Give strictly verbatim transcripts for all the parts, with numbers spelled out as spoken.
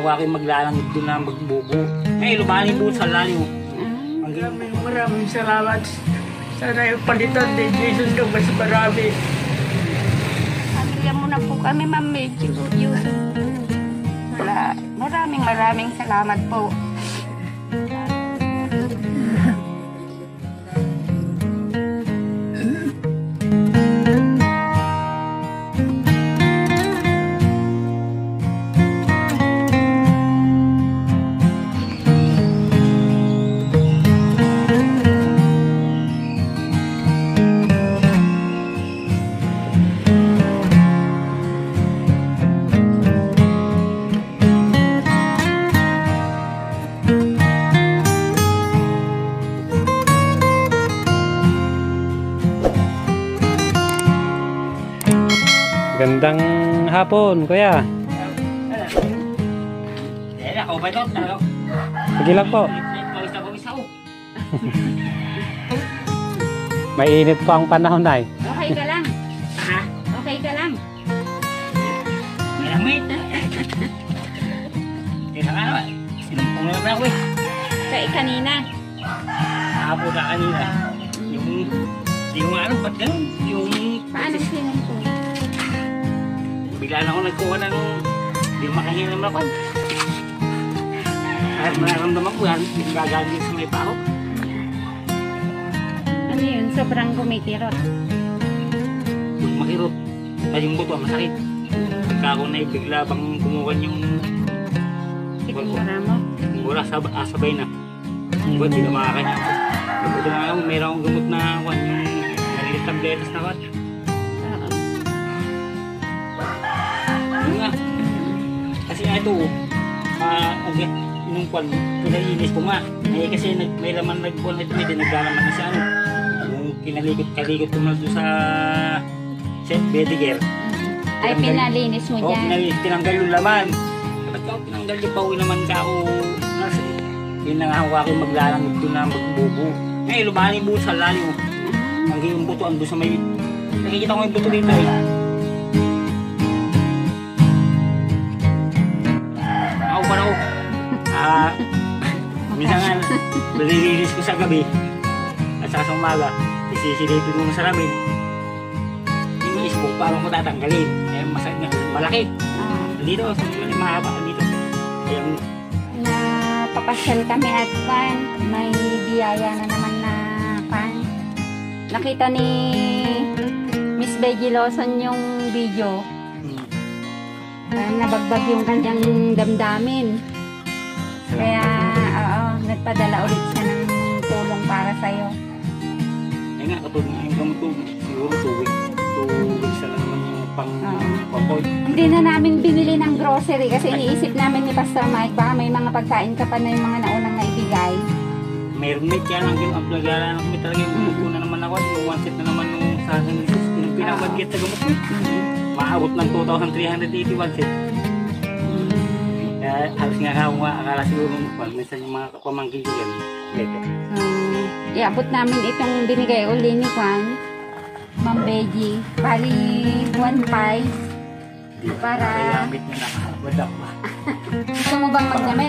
hawakin maglalangit doon na magbubo. Eh, lumani po sa lalim. Maraming maraming salamat. Sana yung palitan ni Jesus ng mas marami. Pamilya mo na po kami, Ma'am Medyo Yusuf. Wala, maraming maraming salamat po. Gandang hapon, kuya. Eh, ako ba ito? Sige lang po. May init po ang panahon, Nay. Okay ka lang? Ha? Okay ka lang? May lamit. Kaya nga naman, sinumpong na naman ako eh. Kaya kanina. Nakapo na kanina. Yung, yung ano, ba't ganun? Yung... Paano sinumpong? Bigla na ako nagkuha ng hindi makahinam na ako. Kahit manaramdaman ko yan, gagaling sa may pako. Ano yun? Sobrang kumikirot. Yung makirot, ay yung buto, masakit. Pagka ako na bigla bang kumukuha yung... Ikumura mo? Wala, sab ah, sabay na. Diba, hindi na makakanya ako. Ito na ako, mayroon akong gamot na kwan, yung malilit tabletas na kwan. Nga. Kasi nga ito, uh, okay, yung kwan, pinalinis ko nga. Eh, kasi nag, may laman nagbuwan ito, may nagdalaman na siya. Ano, yung kinalikot-kalikot ko na doon sa set bediger. Ay, pinalinis mo Oo, dyan? pinalinis, tinanggal yung laman. Ba't ako tinanggal yung pauwi naman ka ako? Nasa, yun na nga ako aking maglalangit doon na magbubo. Eh, lumani buo sa lalim. Hanggang yung buto ando sa may... Nakikita ko yung buto dito eh. Ah, minsan nga, nalilinis ko sa gabi at saka sa umaga, isisilipin mo sa lamin. Yung ispo, parang ko tatanggalin. Eh, masakit nga, malaki. Ah. Dito, sa mga mahaba dito. Ayun. Napapasyal kami at pan, may biyaya na naman na pan. Nakita ni Miss Begy Lawson yung video. Hmm. Parang nabagbag yung kanyang damdamin. Kaya, oo, nagpadala ulit siya ng tulong para sa'yo. Ayun nga, katulad nga yung gamot ko, siguro tubig. Tubig sa lang naman yung pang papoy. Hindi na namin binili ng grocery kasi iniisip namin ni Pastor Mike, baka may mga pagkain ka pa na yung mga naunang naibigay. Meron may kaya lang yung aplagala na kami talaga yung gamot ko na naman ako. Yung one set na naman nung sa akin, yung pinabagit sa gamot ko. Maabot ng two thousand three hundred eighty-one set. Kaya halos nga ako nga, akala siguro pag minsan yung mga pamangkin ko yan, ito. Um, iabot namin itong binigay uli ni Juan, Ma'am Begy. Bali, one pies. Para... Kaya amit na nakabadak pa. Gusto mo bang magdamit?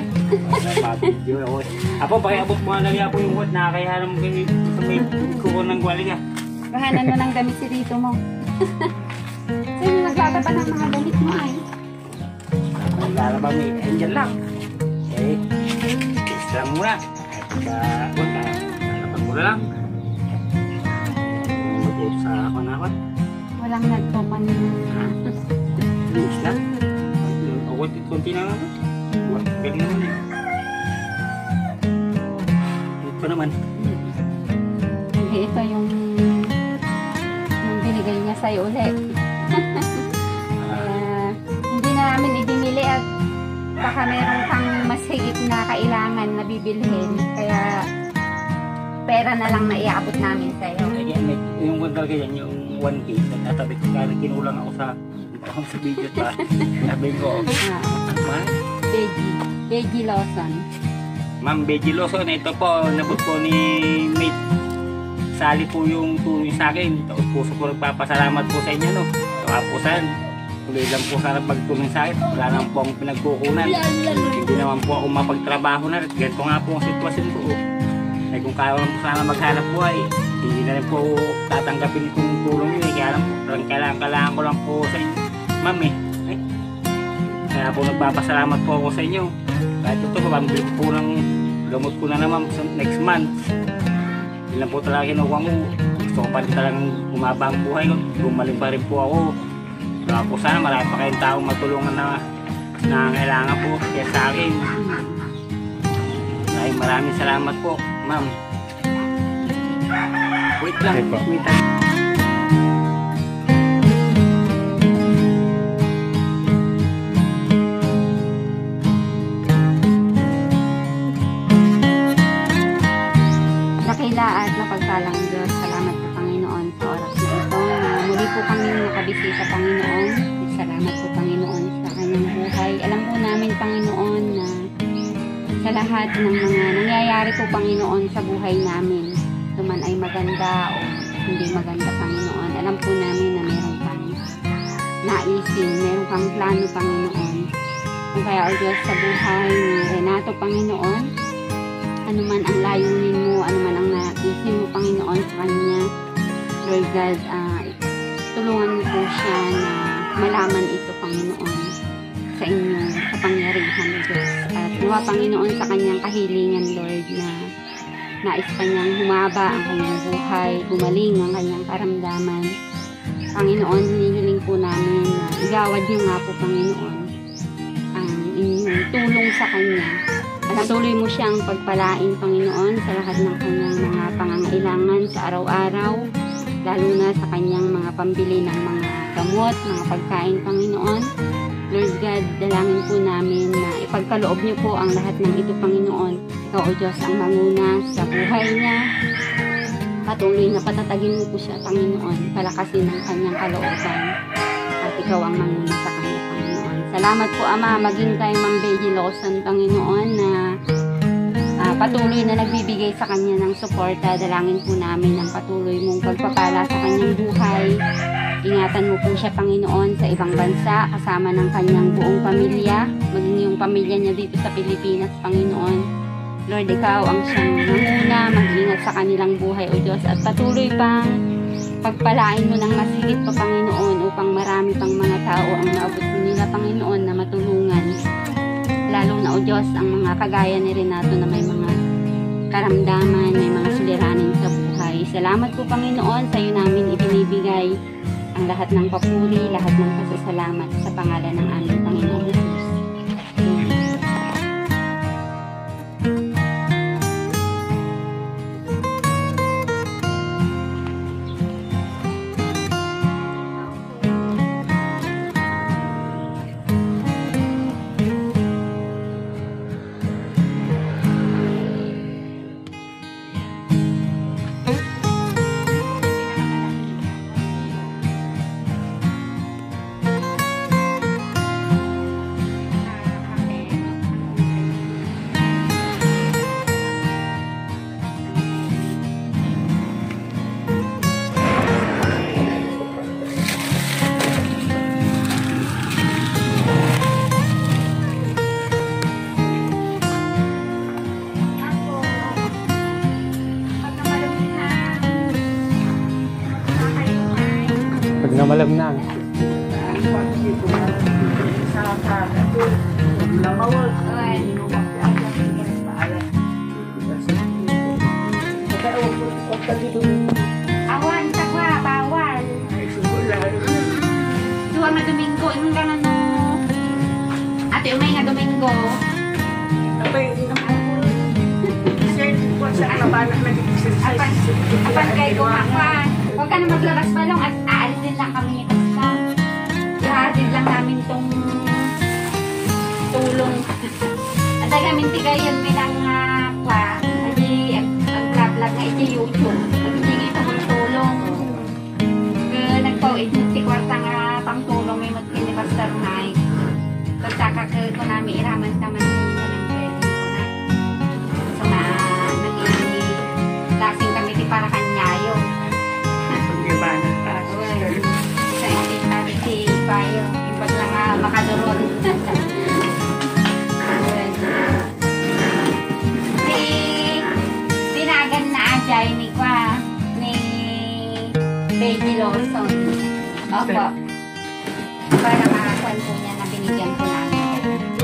Apo, pakiabot mo na niya po yung what, nakakaya naman kayo sa may kuko ng gwali ka. Kahanan mo ng damit si Rito mo. Sino naglalaban ng mga damit mo ay? Naglalaba may angel lang. Eh, isa lang muna. Pagka, what, nalapag mo na lang. Mag-ut sa ako na ako. Walang nagpaman ng... Bilis lang. Awat, konti na lang. Galing naman eh. Ito naman. Hindi, ito yung... yung binigay niya sa'yo ulit. uh, hindi na namin ibinili at baka meron kang mas higit na kailangan na bibilhin. Kaya pera na lang na iabot namin sa'yo. Ayan, may, yung one talaga yan, yung one piece. Nagtatabi ko kaya kinulang ako sa ako sa video pa. Sabi ko, Uh, Begy. Begy Lawson. Ma'am Begy Lawson, ito po, nabot po ni Mate Sally po yung tulong sa akin. Taos puso po nagpapasalamat po sa inyo, no? Kapusan. tuloy lang po sana pagtulong sa akin. Wala naman po akong pinagkukunan. Hindi naman po ako mapagtrabaho na. Ganito nga po ang sitwasyon ko. Ay kung kaya lang po sana maghanap buhay, hindi na rin po tatanggapin itong tulong yun. Eh. Kaya lang po, kailangan, kailangan ko lang po sa inyo, ma'am eh. Ay, kaya po nagpapasalamat po ako sa inyo. Kahit ito po, pambili po ng gamot ko na naman sa next month. Yun lang po talaga kinuha ko. Gusto ko pa rin talagang umaba ang buhay ko. Gumaling pa rin po ako. Kaya po sana marami pa kayong taong matulungan na nangangailangan po kaya sa akin. Maraming maraming salamat po, ma'am. Wait lang, Okay po. wait lang. Dakila at napagpalang Diyos, salamat po Panginoon sa oras na ito na muli po kami nakabisita Panginoon. Salamat po Panginoon sa kanyang buhay. Alam po namin Panginoon na sa lahat ng mga nangyayari po Panginoon sa buhay namin, ito man ay maganda o hindi maganda Panginoon, alam po namin na meron kang naisin, meron kang plano Panginoon. Kung kaya o Diyos sa buhay ni Renato Panginoon, ano man ang layunin mo, ano man ang naisin mo Panginoon sa kanya, Lord God, uh, tulungan mo po siya na malaman ito Panginoon sa inyong kapangyarihan Diyos. At nawa Panginoon sa kanyang kahilingan Lord na nais pa niyang humaba ang kanyang buhay, gumaling ang kanyang karamdaman. Panginoon, hinihiling po namin na igawad niyo nga po Panginoon ang inyong tulong sa kanya. At tuloy mo siyang pagpalain Panginoon sa lahat ng kanyang mga pangangailangan sa araw-araw, lalo na sa kanyang mga pambili ng mga gamot, mga pagkain Panginoon. Lord God, dalangin po namin na ipagkaloob niyo po ang lahat ng ito Panginoon. Ikaw o Diyos ang manguna sa buhay niya. Patuloy na patatagin mo po siya Panginoon, palakasin ang kanyang kalooban. At ikaw ang manguna sa kanya Panginoon. Salamat po Ama, maging kay Ma'am Beji Lawson Panginoon na uh, patuloy na nagbibigay sa kanya ng suporta. Dalangin po namin ang patuloy mong pagpapala sa kanyang buhay. Ingatan mo po siya Panginoon sa ibang bansa kasama ng kanyang buong pamilya, maging yung pamilya niya dito sa Pilipinas Panginoon. Lord, ikaw ang siyang nanguna, mag-ingat sa kanilang buhay o Diyos at patuloy pang pagpalain mo ng masigit pa Panginoon upang marami pang mga tao ang maabot nila Panginoon na matulungan. Lalo na o Diyos ang mga kagaya ni Renato na may mga karamdaman, may mga suliranin sa buhay. Salamat po Panginoon, sa iyo namin ibinibigay ang lahat ng papuri, lahat ng pasasalamat sa pangalan ng aming Panginoon Jesus. Pag namalamnang. Awan, tagwa, bawal. Dua nga Domingo, inong ka no. Ate, umay nga Domingo. Apan, apan kayo kumakwan. Huwag ka na maglabas balong at aalisin lang kami ni Pasta. Ihatid lang namin tong tulong. At ay kami tigayon bilang uh, kwa. Adi, ang-vlog na iti YouTube. Nagsigit akong tulong. Kaya nagpawid mo si kwarta nga pang tulong may magpili ni Pastor Mike. Pagkakakil ko namin iraman naman nila ng pwede ko na. So na, naging lasing kami di para kanyayo. Sa ating tali si Payo, yung Jai ni Kwa, ni Baby Lawson. Opo. Para makakuan po niya na binigyan po namin.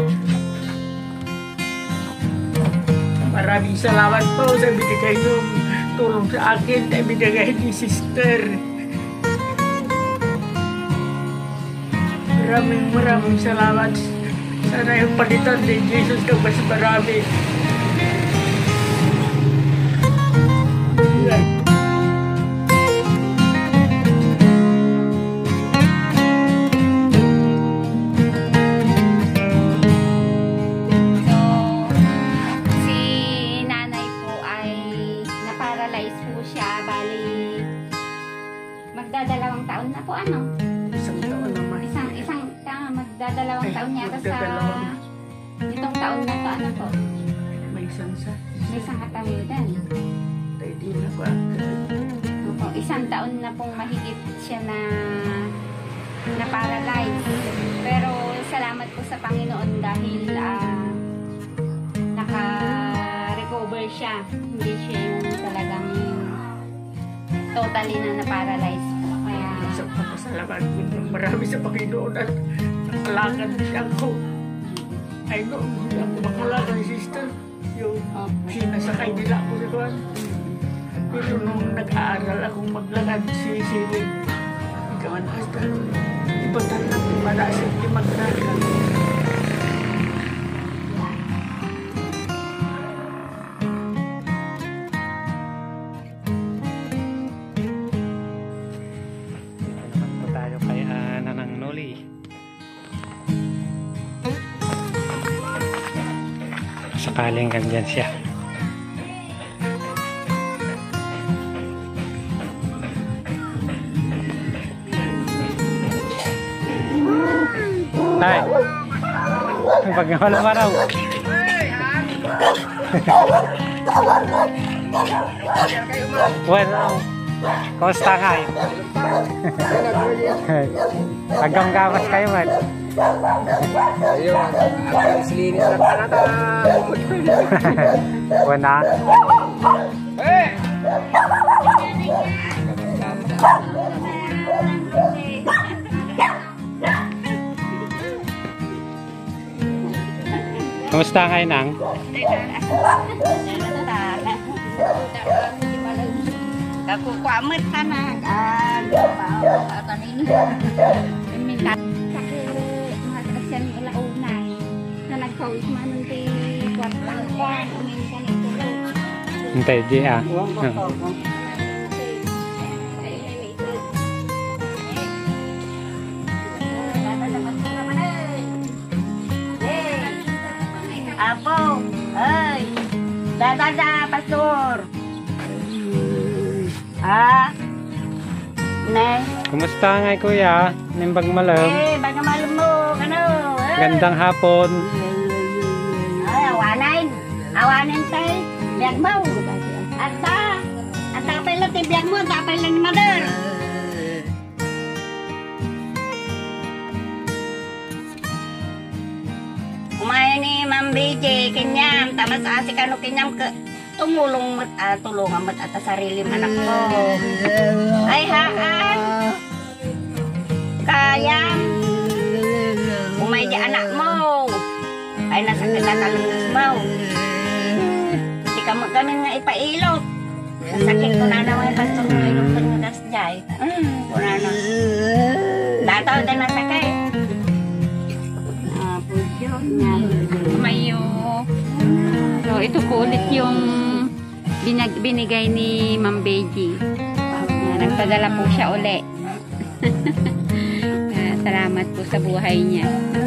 Maraming salamat po sa binigay yung tulong sa akin na binigay ni sister. Maraming maraming salamat. Sana yung palitan ni Jesus ng mas marami. Yan. So, si nanay po ay na-paralyze po siya. Bali, magdadalawang taon na po ano? Isang taon naman. Isang, isang, ah, magdadalawang Ay, taon yata sa magdadalawang. itong taon na to, ano po? May isang sa. May isang katawidan. Tayo din na ba? Opo, isang taon na pong mahigit siya na na-paralyze. Pero salamat po sa Panginoon dahil ah, naka-recover siya. Hindi siya yung talagang totally na na-paralyze po. Kaya, Sa papasalamat ko ng marami sa Panginoon at nakalakad niya ako. Ay no, hindi ako makalakad, sister. Yung sinasakay nila ako sa kuwan. Pero nung nag-aaral akong maglakad, sisilig. Ikaw ang hasta. Ibatan na kung malasip di maglakad. Dito naman po tayo kay uh, Nanang Noli. Sakaling ganyan siya. Tay, pag walang araw. Well, kumusta nga eh? Hanggang gamas kayo man. Ayun, ang silinis na kanata. Wala. Eh! Kumusta kayo nang? kakukwamit ka na. Ah, ito nini. Minta. Sakit, makakasyan nila unay. Na nagkawis man ng ti kwartang kwan. Uminsan ito lang. Hintay, di ah. Apo, ay, dadada, pastor. Ah, ne, Kumusta nga kuya? Nimbag malam. eh, baga malam mo, ano, eh. Gandang hapon. Ay, awanin, awanin tayo, biag mo. Ata, ata tapay lang ti biag mo, tapay lang ni mother. Umaya ni Ma'am B J, kanyam, tamas asi kano kanyam ke tumulong mat uh, tulungan mat ata sarili anak ko. Ay haan. Kayam. Umay di anak mo. Ay nasa kinatalungis mo. Hindi ka mo kami nga ipailot. Nasakit ko na naman yung pastor mo ilot ko nga dasjay. Hmm, kuna na. Dataw din nasakit. Mayo. So, ito po ulit yung binag binigay ni Ma'am Beji. Uh, nagpadala po siya uli. uh, salamat po sa buhay niya.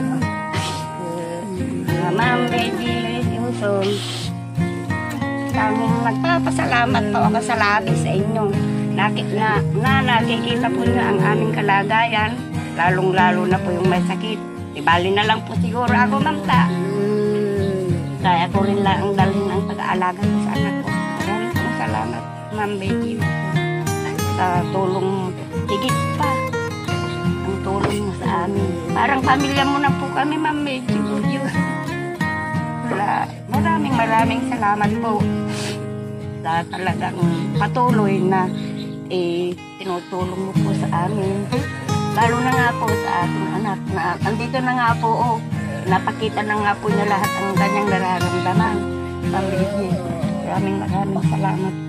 Uh, Ma'am Beji, Yuson, tanging magpapasalamat po ako sa labi sa inyo. Nakit na, na nakikita po niyo ang aming kalagayan, lalong-lalo na po yung may sakit. Ibali na lang po siguro ako, ma'am, ta. Kaya ko rin lang ang dalhin ang pag-aalaga ko sa anak ko. Maraming pong salamat, Ma'am Beji. Sa tulong mo, higit pa. Ang tulong mo sa amin. Parang pamilya mo na po kami, Ma'am Beji. Wala. Maraming maraming salamat po. ah, talagang patuloy na eh, tinutulong mo po sa amin. Lalo na nga po sa ating anak na andito na nga po, oh, napakita na nga po niya lahat ang kanyang nararamdaman. Pamilya. Maraming maraming salamat